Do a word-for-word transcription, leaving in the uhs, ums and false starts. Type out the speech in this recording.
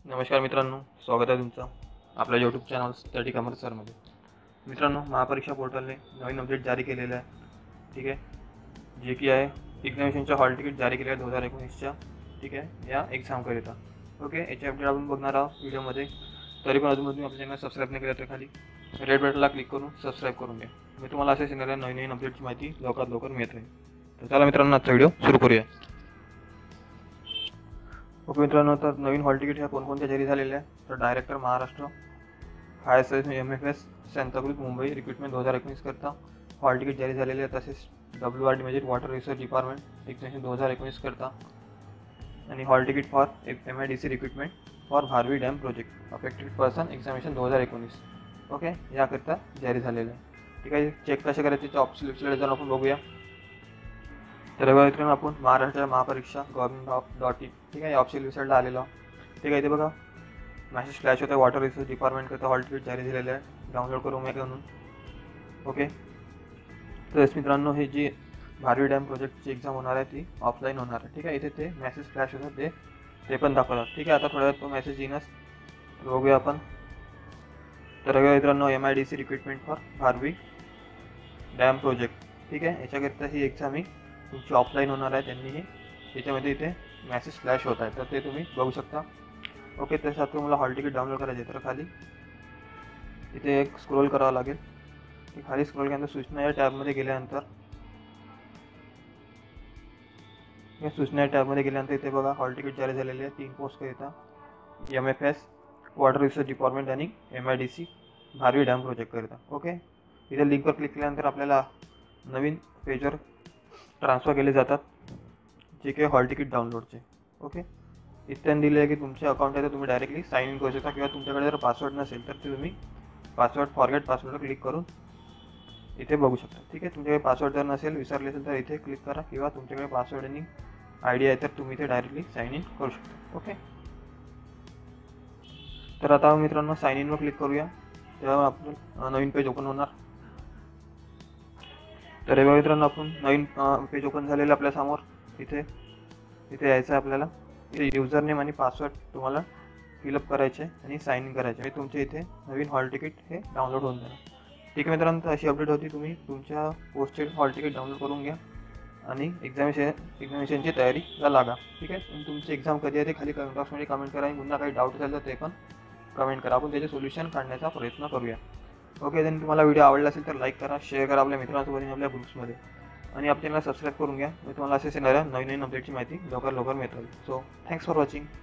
नमस्कार मित्रांनो, स्वागत आहे तुमचं आपल्या यूट्यूब चॅनल स्टडी कॉमर्स सरमध्ये. मित्रांनो, महापरीक्षा पोर्टलने नवीन अपडेट जारी केलेलं आहे. ठीक आहे, जे की आहे एक्झामिनेशनचं हॉल तिकीट जारी केलं आहे दोन हजार एकोणीसच्या. ठीक आहे, या एक्झामकरिता. ओके, याची अपडेट आपण बघणार आहोत व्हिडिओमध्ये. तरी पण अजून तुम्ही आपल्या चॅनल सबस्क्राईब नाही केलं तर खाली रेड बटनला क्लिक करून सबस्क्राईब करून घ्या. मी तुम्हाला असे येणाऱ्या नवीन नवीन अपडेटची माहिती लवकरात लवकर मिळत राहील. तर चला मित्रांनो, आजचा व्हिडिओ सुरू करूया. ओके मित्रांनो, तर नवीन हॉल तिकीट ह्या कोणकोणत्या जारी झालेल्या आहे. तर director Maharashtra, high S M F S Santacruz Mumbai recruitment दोन हजार एकोणीस करता हॉल तिकीट जारी झालेले आहे. तसेच डब्ल्यू आर डी म्हणजे वॉटर रिसर्च डिपार्टमेंट एक्झामिनेशन दोन हजार एकोणीस करता आणि hall ticket for M I D C recruitment for Bharvi dam project affected person examination दोन हजार एकोणीस. ओके, याकरिता जारी झालेलं आहे. ठीक आहे, चेक कसे करायचे त्याच्या ऑप्शन वेबसाईट जाऊन आपण बघूया. तर मित्रांनो, आपण Maharashtra Mahapariksha government of dot in ठीक आहे या ऑप्शन वेबसाईटला आलेलो. ठीक आहे, इथे बघा मॅसेज फ्लॅश होतं आहे. वॉटर रिसोर्स डिपार्टमेंट करता हॉल तिकीट जारी झालेलं आहे. डाउनलोड करू मी म्हणून. ओके, तर मित्रांनो, हे जी भारवी डॅम प्रोजेक्टची एक्झाम होणार आहे ती ऑफलाईन होणार आहे. ठीक आहे, इथे ते मॅसेज फ्लॅश होतं ते ते पण दाखवतात. ठीक आहे, आता थोड्या वेळात तो मेसेज येईनच, बघूया आपण. तर मित्रांनो, M I D C recruitment for Bharvi dam project ठीक आहे, याच्याकरिता ही एक्झाम ही तुमची ऑफलाईन होणार आहे. त्यांनी त्याच्यामध्ये इथे मॅसेज फ्लॅश होत आहे, तर ते तुम्ही बघू शकता. ओके, त्यासाठी तुम्हाला हॉल तिकीट डाउनलोड करायचे. तर खाली इथे एक स्क्रोल करावं लागेल. खाली स्क्रोल केल्यानंतर सूचना या टॅबमध्ये गेल्यानंतर या सूचना या टॅबमध्ये गेल्यानंतर इथे बघा हॉल तिकीट जारी झालेले आहे तीन पोस्टकरिता M F S water research department आणि M I D C Bharvi dam प्रोजेक्टकरिता. ओके, इथे लिंकवर क्लिक केल्यानंतर आपल्याला नवीन पेजवर ट्रान्सफर केले जातात जे काही हॉल तिकीट डाउनलोडचे. ओके, इथे दिले आहे की तुमचे अकाउंट आहे तर तुम्ही डायरेक्टली साइन इन करू शकता, किंवा तुमच्याकडे जर पासवर्ड नसेल तर ते तुम्ही पासवर्ड फॉरगेट पासवर्डवर क्लिक करून इथे बघू शकता. ठीक आहे, तुमच्याकडे पासवर्ड जर नसेल, विसरले असेल तर इथे क्लिक करा, किंवा तुमच्याकडे पासवर्ड आणि आय डी आहे तर तुम्ही इथे डायरेक्टली साइन इन करू शकता. ओके, तर आता मित्रांनो साइन इनवर क्लिक करूया, तेव्हा आपलं नवीन पेज ओपन होणार. तर हे मित्रांनो, आपण नवीन पेज ओपन झालेलं आपल्या समोर. इथे इथे यायचं आहे आपल्याला. इथे युजर नेम आणि पासवर्ड तुम्हाला फिलअप करायचे आणि साइन इन करायचे. तुमचे इथे नवीन हॉल तिकीट हे डाउनलोड होऊन जाणार. ठीक आहे मित्रांनो, अशी अपडेट होती. तुम्ही तुमच्या पोस्टेड हॉल तिकीट डाउनलोड करून घ्या आणि एक्झामिनेशन एक्झामिनेशनची तयारीला लागा. ठीक आहे, आणि तुमची एक्झाम कधी आहे ते खाली कमेंट बॉक्समध्ये कमेंट करा, आणि पुन्हा काही डाऊट असेल तर ते पण कमेंट करा. आपण त्याचे सोल्युशन काढण्याचा प्रयत्न करूया. ओके, देन तुम्हाला व्हिडिओ आवडला असेल तर लाईक करा, शेअर करा आपल्या मित्रांसोबत आणि आपल्या ग्रुप्समध्ये, आणि आपल्या चॅनलला सबस्क्राईब करून घ्या. मी तुम्हाला असेच येणाऱ्या नवीन नवीन अपडेटची माहिती लवकर लवकर मिळत राहील. So thanks for watching.